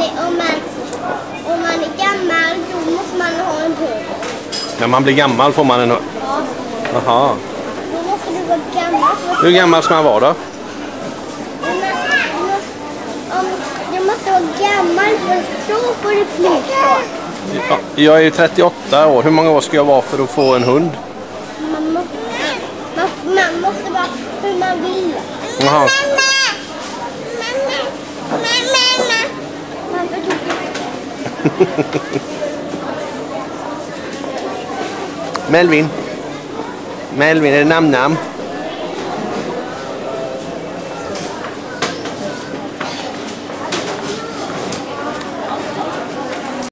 Nej, om man är gammal då måste man ha en hund. När man blir gammal får man en hund? Ja. Jaha. Då måste du vara gammal. Hur gammal ska man vara då? Du måste vara gammal för så får du flytta. Ja, jag är ju 38 år. Hur många år ska jag vara för att få en hund? Man måste vara hur man vill. Jaha. Melvin. Melvin, är det namn?